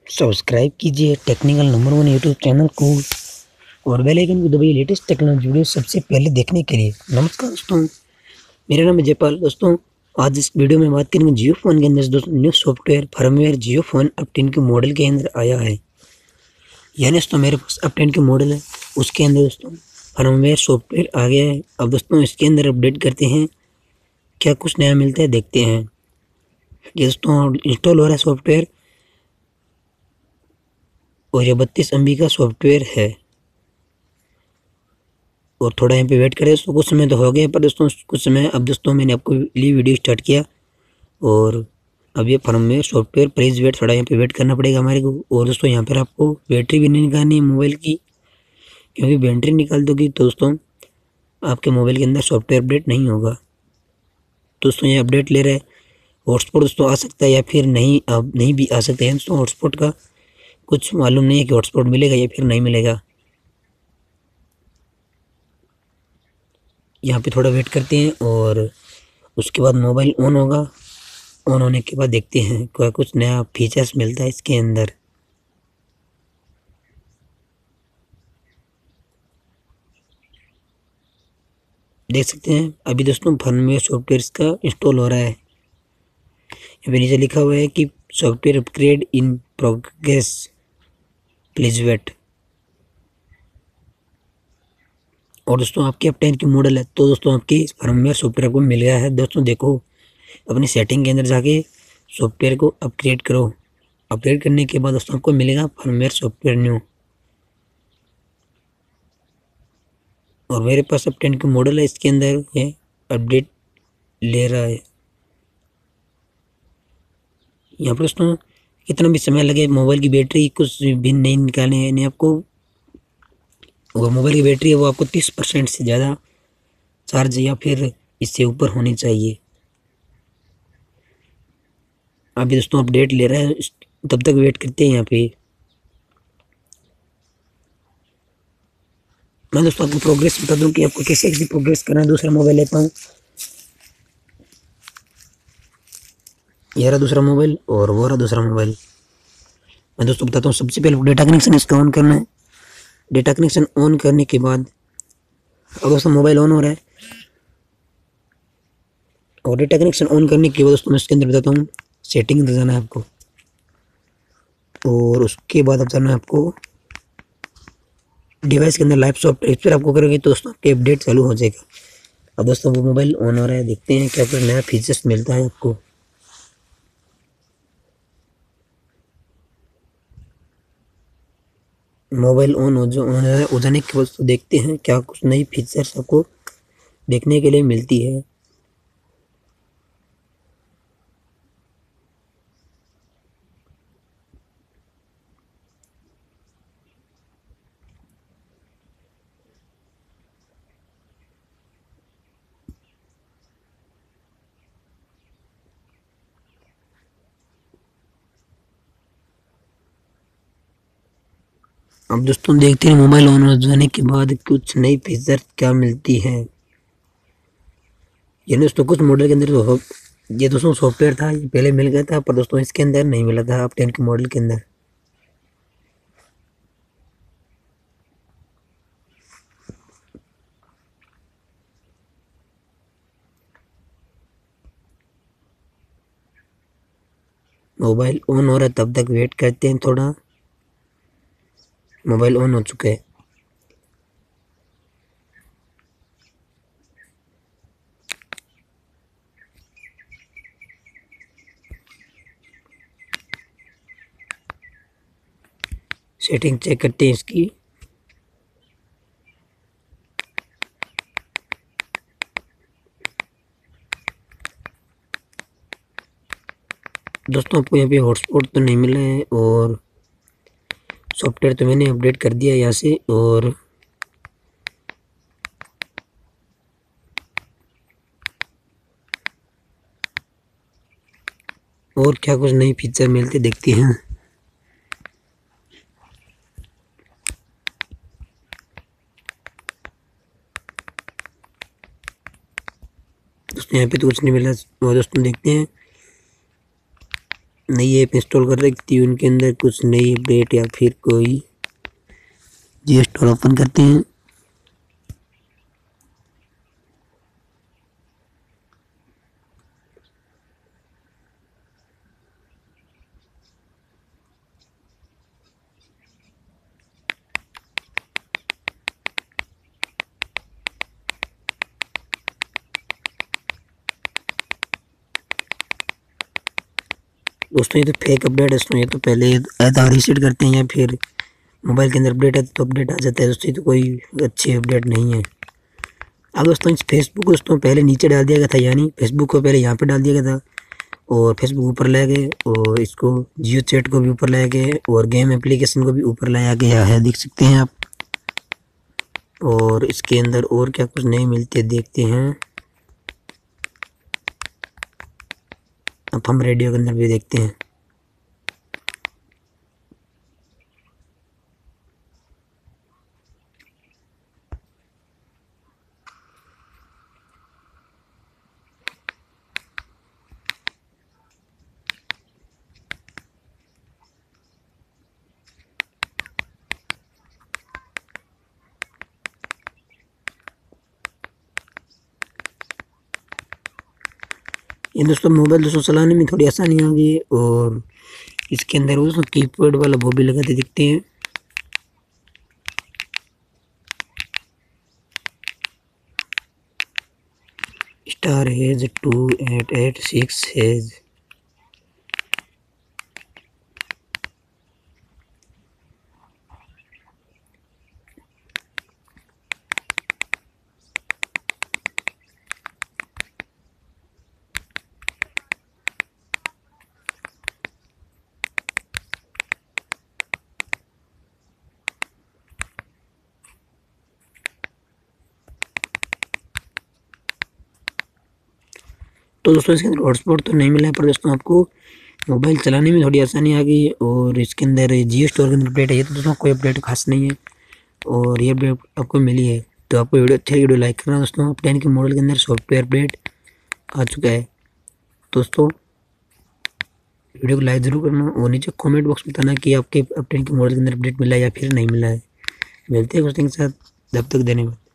Subscribe कीजिए technical number 1 YouTube channel को और बेल आइकन को दबाइए लेटेस्ट टेक्नोलॉजी वीडियो सबसे पहले देखने के लिए। नमस्कार दोस्तों, मेरा नाम है जयपाल। दोस्तों, आज इस वीडियो में बात करेंगे जियो फोन के अंदर दोस्तों new software firmware Jio phone अपटेन के मॉडल के अंदर आया है। यानी दोस्तों मेरे पास अपटेन के मॉडल है, उसके अंदर दोस्तों फर्मवेयर सॉफ्टवेयर आ गया है। अब दोस्तों इसके अंदर अपडेट करते हैं, क्या कुछ नया मिलता है देखते हैं। ये दोस्तों इंस्टॉल हो रहा है सॉफ्टवेयर और ये 32 MB का सॉफ्टवेयर है और थोड़ा यहाँ पे वेट करें दोस्तों। कुछ समय तो हो गया पर दोस्तों कुछ समय अब दोस्तों मैंने आपको लिए वीडियो स्टार्ट किया और अब ये फर्मवेयर सॉफ्टवेयर प्लीज़ वेट, थोड़ा यहाँ पे वेट करना पड़ेगा हमारे को। और दोस्तों यहाँ पर आपको बैटरी भी नहीं निकालनी है मोबाइल की, क्योंकि बैटरी निकाल दोगी तो दोस्तों आपके मोबाइल के अंदर सॉफ्टवेयर अपडेट नहीं होगा। दोस्तों ये अपडेट ले रहा है। हॉटस्पॉट दोस्तों आ सकता है या फिर नहीं, अब नहीं भी आ सकता है दोस्तों। हॉटस्पॉट का कुछ मालूम नहीं है कि हॉटस्पॉट मिलेगा या फिर नहीं मिलेगा। यहाँ पे थोड़ा वेट करते हैं और उसके बाद मोबाइल ऑन होगा। ऑन होने के बाद देखते हैं क्या कुछ नया फीचर्स मिलता है इसके अंदर। देख सकते हैं अभी दोस्तों फर्मवेयर सॉफ्टवेयर इसका इंस्टॉल हो रहा है। यहाँ पे नीचे लिखा हुआ है कि software upgrade in progress, please wait. और दोस्तों आपके अपटेन की मॉडल है तो दोस्तों आपकी फर्मवेयर सॉफ्टवेयर आपको मिल गया है। दोस्तों देखो अपनी सेटिंग के अंदर जाके सॉफ्टवेयर को अपग्रेड करो। अपग्रेड करने के बाद दोस्तों आपको मिलेगा फर्मवेयर सॉफ्टवेयर न्यू। और मेरे पास अपटेन की मॉडल है, इसके अंदर ये अपडेट ले रहा है। यहाँ पर दोस्तों कितना भी समय लगे मोबाइल की बैटरी कुछ भी नहीं निकालने है, नहीं आपको वो मोबाइल की बैटरी है वो आपको 30% से ज़्यादा चार्ज या फिर इससे ऊपर होनी चाहिए। अभी दोस्तों अपडेट ले रहा है, तब तक वेट करते हैं। यहाँ पे मैं दोस्तों आपको प्रोग्रेस बता दूं कि आपको कैसे कैसे प्रोग्रेस करना है। दूसरा मोबाइल लेता हूँ, ये रहा दूसरा मोबाइल और वो रहा दूसरा मोबाइल। मैं दोस्तों बताता हूँ, सबसे पहले डेटा कनेक्शन इसका ऑन करना है। डेटा कनेक्शन ऑन करने के बाद अब दोस्तों मोबाइल ऑन हो रहा है और डेटा कनेक्शन ऑन करने के बाद दोस्तों मैं इसके अंदर बताता हूँ सेटिंग अंदर जाना है आपको और उसके बाद अब जाना है आपको डिवाइस के अंदर लाइव सॉफ्टवेयर। इस पर आपको करोगे तो दोस्तों आपके अपडेट चालू हो जाएगा। अब दोस्तों वो मोबाइल ऑन हो रहा है, देखते हैं क्या कुछ नया फीचर्स मिलता है आपको। मोबाइल ऑन हो जाने के बाद तो देखते हैं क्या कुछ नई फीचर्स आपको देखने के लिए मिलती है। अब दोस्तों देखते हैं मोबाइल ऑन हो जाने के बाद कुछ नई फीचर क्या मिलती है। ये दोस्तों कुछ मॉडल के अंदर तो ये दोस्तों सॉफ्टवेयर था, ये पहले मिल गया था पर दोस्तों इसके अंदर नहीं मिला था अपटेन के मॉडल के अंदर। मोबाइल ऑन हो रहा है, तब तक वेट करते हैं थोड़ा। मोबाइल ऑन हो चुका है। सेटिंग चेक करते हैं इसकी। दोस्तों आपको यहाँ पे हॉटस्पॉट तो नहीं मिला है और सॉफ्टवेयर तो मैंने अपडेट कर दिया यहाँ से। और क्या कुछ नई फीचर मिलते देखते हैं। दोस्तों यहाँ पे तो कुछ नहीं मिला और दोस्तों देखते हैं नई ऐप इंस्टॉल कर रखी थी, उनके अंदर कुछ नई अपडेट या फिर कोई जी स्टोर ओपन करते हैं। दोस्तों ये तो फेक अपडेट है दोस्तों, ये तो पहले आधा रीसेट करते हैं या फिर मोबाइल के अंदर अपडेट आता है तो अपडेट आ जाता है दोस्तों, ये तो कोई अच्छी अपडेट नहीं है। अब दोस्तों इस फेसबुक को दोस्तों पहले नीचे डाल दिया गया था, यानी फेसबुक को पहले यहाँ पे डाल दिया गया था और फेसबुक ऊपर लाया गए और इसको जियो चैट को भी ऊपर लाया गया और गेम एप्लीकेशन को भी ऊपर लाया गया है, देख सकते हैं आप। और इसके अंदर और क्या कुछ नए मिलते देखते हैं। अब हम रेडियो के अंदर भी देखते हैं। ये दोस्तों मोबाइल दोस्तों चलाने में थोड़ी आसानी आ गई और इसके अंदर दोस्तों कीपैड वाला वो भी लगाते दिखते हैं। *2886#। तो दोस्तों इसके अंदर हॉटस्पॉट तो नहीं मिला है, पर दोस्तों आपको मोबाइल चलाने में थोड़ी आसानी आ गई है। और इसके अंदर जियो स्टोर के अंदर अपडेट है, ये तो दोस्तों कोई अपडेट खास नहीं है और ये अपडेट आपको मिली है। तो आपको वीडियो अच्छी वीडियो लाइक करना दोस्तों। अब 10 के मॉडल के अंदर सॉफ्टवेयर अपडेट आ चुका है दोस्तों, वीडियो को लाइक ज़रूर करना और नीचे कमेंट बॉक्स में बताना कि आपके अब 10 के मॉडल के अंदर अपडेट मिला है या फिर नहीं मिला है। मिलते हैं कुछ दिन के साथ, जब तक धन्यवाद।